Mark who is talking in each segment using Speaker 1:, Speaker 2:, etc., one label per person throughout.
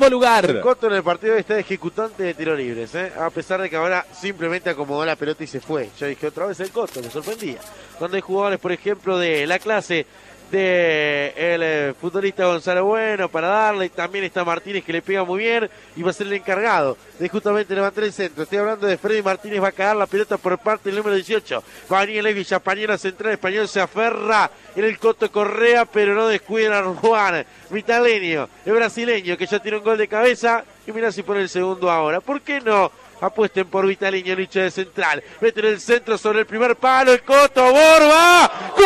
Speaker 1: lugar.
Speaker 2: El Coto en el partido está ejecutante de tiro libres, a pesar de que ahora simplemente acomodó la pelota y se fue. Yo dije otra vez el Coto, me sorprendía. Cuando hay jugadores, por ejemplo, de la clase de el futbolista Gonzalo Bueno para darle, también está Martínez que le pega muy bien y va a ser el encargado de justamente levantar el centro. Estoy hablando de Freddy Martínez, va a caer la pelota por parte del número 18. Va a venir Villa Pañera central, Español se aferra en el Coto Correa, pero no descuida a Juan Vitaleño, el brasileño que ya tiene un gol de cabeza y mira si pone el segundo ahora. ¿Por qué no? Apuesten por Vitaleño, Licha de central. Meten el centro sobre el primer palo. El Coto, Borba. ¡Gol!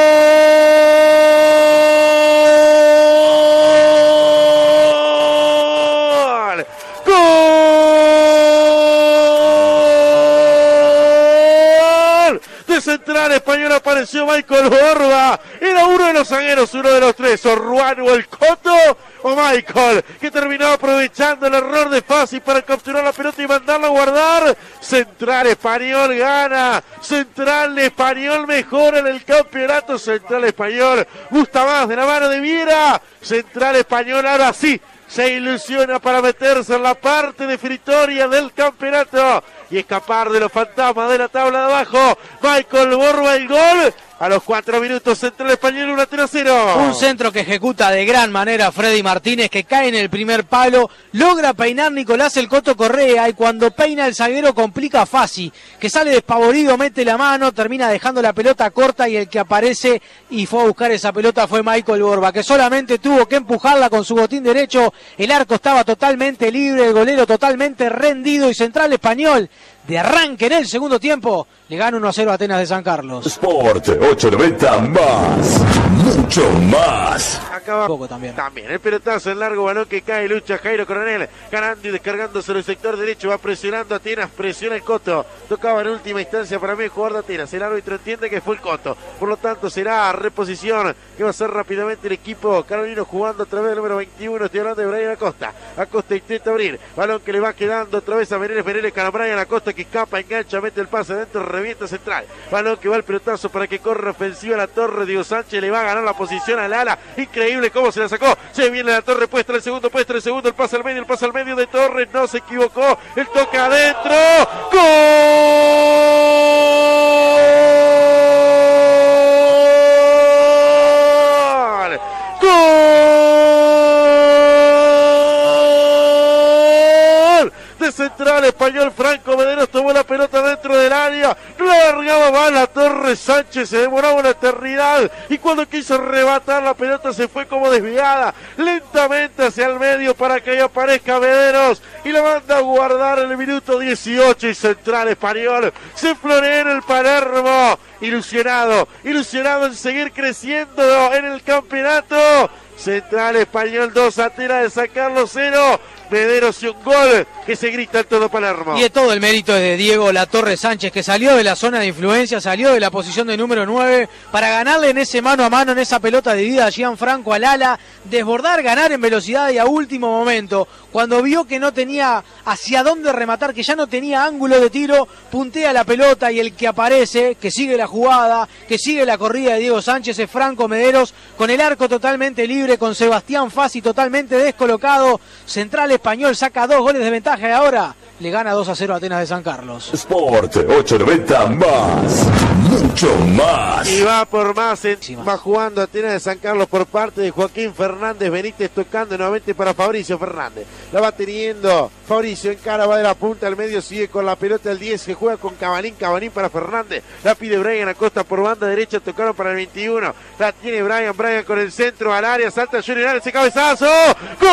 Speaker 2: ¡Gol! De central Español apareció Michael Borba. Era uno de los zagueros, uno de los tres. O Ruan o el Coto o Michael, que terminó aprovechando el error de Fassi para capturar la pelota y mandarla a guardar. Central Español gana. Central Español mejora en el campeonato. Central Español gusta más de la mano de Viera. Central Español ahora sí se ilusiona para meterse en la parte definitoria del campeonato y escapar de los fantasmas de la tabla de abajo. Michael Borba el gol. A los 4 minutos, Central Español 1-0.
Speaker 1: Un centro que ejecuta de gran manera Freddy Martínez, que cae en el primer palo, logra peinar Nicolás el Coto Correa y cuando peina el zaguero complica a Fassi, que sale despavorido, mete la mano, termina dejando la pelota corta y el que aparece y fue a buscar esa pelota fue Michael Borba, que solamente tuvo que empujarla con su botín derecho. El arco estaba totalmente libre, el golero totalmente rendido y Central Español de arranque en el segundo tiempo le gana 1-0 a Atenas de San Carlos.
Speaker 3: Sport 890 más, mucho más.
Speaker 2: Acaba
Speaker 1: poco también
Speaker 2: el pelotazo en largo, balón que cae, lucha Jairo Coronel, ganando y descargándose en el sector derecho, va presionando a Atenas, presiona el Coto, tocaba en última instancia para mí el jugador de Atenas, el árbitro entiende que fue el Coto, por lo tanto será reposición que va a hacer rápidamente el equipo carolino jugando a través del número 21, estoy hablando de Brian Acosta. Acosta intenta abrir, balón que le va quedando otra vez a Meneles para Brian Acosta que escapa, engancha, mete el pase adentro, revienta central, balón que va al pelotazo para que corra ofensiva la Torre. Diego Sánchez le va a ganar la posición al ala, increíble cómo se la sacó, se viene la Torre, puesta el segundo, el pase al medio de Torres, no se equivocó, el toque adentro, ¡gol! De Central Español, Franco Mederos tomó la pelota dentro del área, largaba mal la Torre, Sánchez se demoraba una eternidad y cuando quiso arrebatar la pelota se fue como desviada lentamente hacia el medio para que ahí aparezca Mederos y la manda a guardar en el minuto 18 y Central Español se florea en el Palermo, ilusionado en seguir creciendo en el campeonato. Central Español 2, Atenas de San Carlos 0. Mederos y un gol que se grita en todo Palermo.
Speaker 1: Y todo el mérito es de Diego Latorre Sánchez, que salió de la zona de influencia, salió de la posición de número 9 para ganarle en ese mano a mano, en esa pelota dividida a Gianfranco Alala, desbordar, ganar en velocidad y a último momento, cuando vio que no tenía hacia dónde rematar, que ya no tenía ángulo de tiro, puntea la pelota y el que aparece, que sigue la jugada, que sigue la corrida de Diego Sánchez es Franco Mederos, con el arco totalmente libre, con Sebastián Fassi totalmente descolocado. Central Español saca 2 goles de ventaja y ahora le gana 2-0 a Atenas de San Carlos.
Speaker 3: Sport 890 más, mucho más.
Speaker 2: Y va por más, va jugando Atenas de San Carlos por parte de Joaquín Fernández Benítez, tocando nuevamente para Fabricio Fernández. La va teniendo Fabricio, encara, va de la punta al medio, sigue con la pelota el 10, que juega con Cabanín para Fernández. La pide Brian Acosta por banda derecha, tocaron para el 21. La tiene Brian con el centro al área, salta Junior, ese cabezazo. ¡Gol!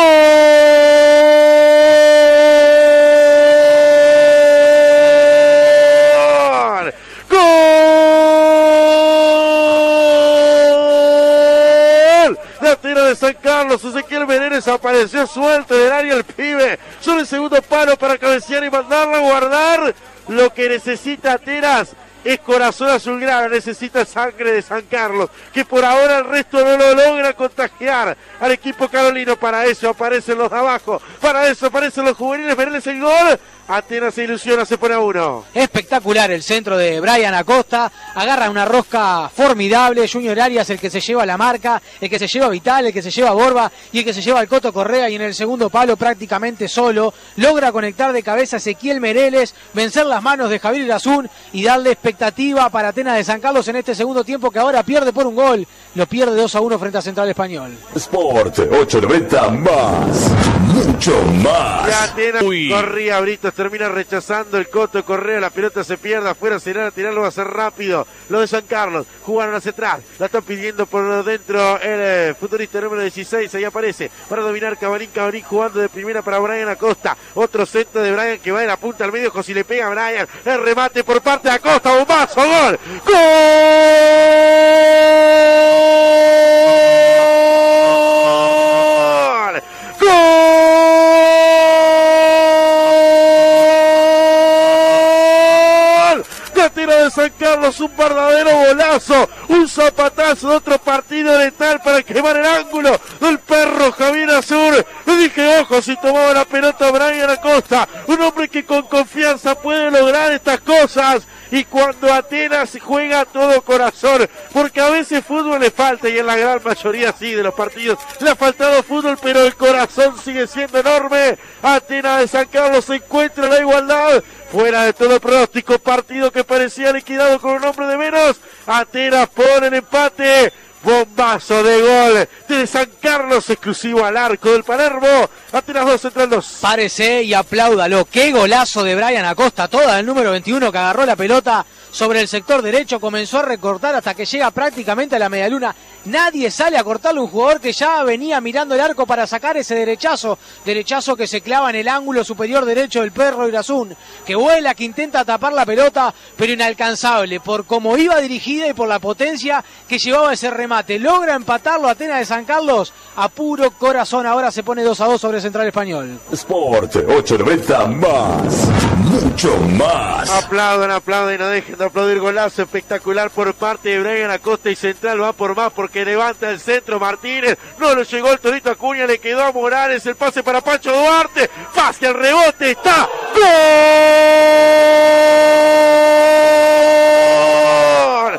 Speaker 2: De Atenas de San Carlos, Ezequiel Meneses apareció suelto del área el pibe, solo el segundo palo para cabecear y mandarla a guardar. Lo que necesita Atenas es corazón azulgrana, necesita sangre de San Carlos, que por ahora el resto no lo logra contagiar al equipo carolino. Para eso aparecen los de abajo, Para eso aparecen los juveniles. Mereles el gol. Atenas se ilusiona, se pone a 1.
Speaker 1: Espectacular el centro de Brian Acosta, agarra una rosca formidable. Junior Arias el que se lleva la marca, el que se lleva Vital, el que se lleva Borba y el que se lleva el Coto Correa, y en el segundo palo prácticamente solo logra conectar de cabeza a Ezequiel Mereles, vencer las manos de Javier Irazún y darle expectativa para Atenas de San Carlos en este segundo tiempo, que ahora pierde por un gol, lo pierde 2-1 frente a Central Español.
Speaker 3: Sport 890 más, mucho más.
Speaker 2: Y Atenas corría Britos, termina rechazando el Coto Correa, la pelota se pierde afuera, será a tirarlo, va a ser rápido. Lo de San Carlos, jugaron hacia atrás, la están pidiendo por dentro el futurista número 16, ahí aparece para dominar Cavarín jugando de primera para Brian Acosta, otro centro de Brian que va de la punta al medio, José le pega a Brian, el remate por parte de Acosta, bombazo, gol, ¡gol! De San Carlos, un verdadero golazo, un zapatazo de otro partido letal para quemar el ángulo del perro Javier Azur. Le dije, ojo, si tomaba la pelota Brian Acosta, un hombre que con confianza puede lograr estas cosas. Y cuando Atenas juega a todo corazón, porque a veces fútbol le falta, y en la gran mayoría sí de los partidos le ha faltado fútbol, pero el corazón sigue siendo enorme. Atenas de San Carlos se encuentra en la igualdad, fuera de todo pronóstico, partido que parecía liquidado con un hombre de menos. Atenas pone el empate. Bombazo de gol de San Carlos, exclusivo al arco del Palermo. Atenas 2, Central 2.
Speaker 1: Párese y apláudalo. Qué golazo de Brian Acosta, toda el número 21 que agarró la pelota sobre el sector derecho, comenzó a recortar hasta que llega prácticamente a la medialuna. Nadie sale a cortarle, un jugador que ya venía mirando el arco para sacar ese derechazo que se clava en el ángulo superior derecho del perro Irazún, que vuela, que intenta tapar la pelota, pero inalcanzable por cómo iba dirigida y por la potencia que llevaba ese remate. Logra empatarlo Atenas de San Carlos a puro corazón. Ahora se pone 2-2 sobre Central Español.
Speaker 3: Sport 890 más, mucho más.
Speaker 2: Aplauden, no dejen de aplaudir. Golazo espectacular por parte de Brian Acosta, y Central va por más porque levanta el centro Martínez, no le llegó el Torito Acuña, le quedó a Morales, el pase para Pancho Duarte, pase al rebote, está, ¡gol!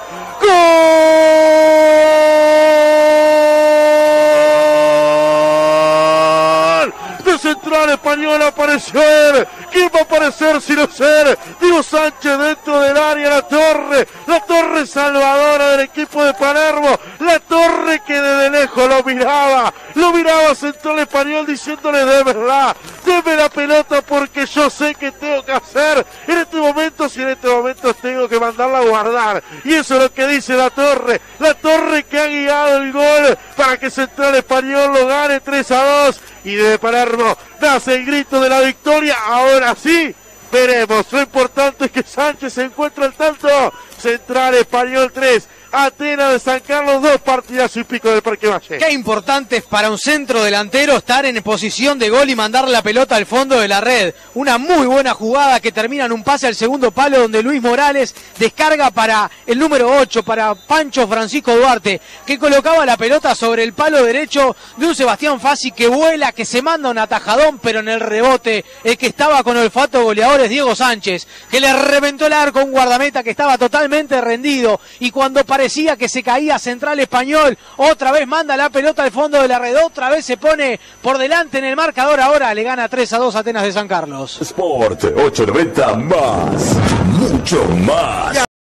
Speaker 2: ¡Gol! De Central Español apareció él. ¿Quién va a aparecer sino ser Diego Sánchez dentro del área? La torre salvadora del equipo de Palermo, la torre que desde lejos lo miraba Central Español diciéndole, de verdad, deme la pelota porque yo sé que tengo que hacer en este momento, si en este momento tengo que mandarla a guardar. Y eso es lo que dice la torre que ha guiado el gol para que Central Español lo gane 3-2, y desde Palermo nace el grito de la victoria. Ahora sí, veremos. Lo importante es que Sánchez se encuentra al tanto. Central Español 3, Atenas de San Carlos 2, partidas y pico del Parque Valle.
Speaker 1: Qué importante es para un centro delantero estar en posición de gol y mandar la pelota al fondo de la red. Una muy buena jugada que termina en un pase al segundo palo, donde Luis Morales descarga para el número 8, para Pancho Francisco Duarte, que colocaba la pelota sobre el palo derecho de un Sebastián Fassi que vuela, que se manda un atajadón, pero en el rebote el que estaba con olfato goleador es Diego Sánchez, que le reventó el arco a un guardameta que estaba totalmente rendido, y cuando parecía que se caía Central Español, otra vez manda la pelota al fondo de la red, otra vez se pone por delante en el marcador. Ahora le gana 3-2 Atenas de San Carlos.
Speaker 3: Sport 890 más, mucho más.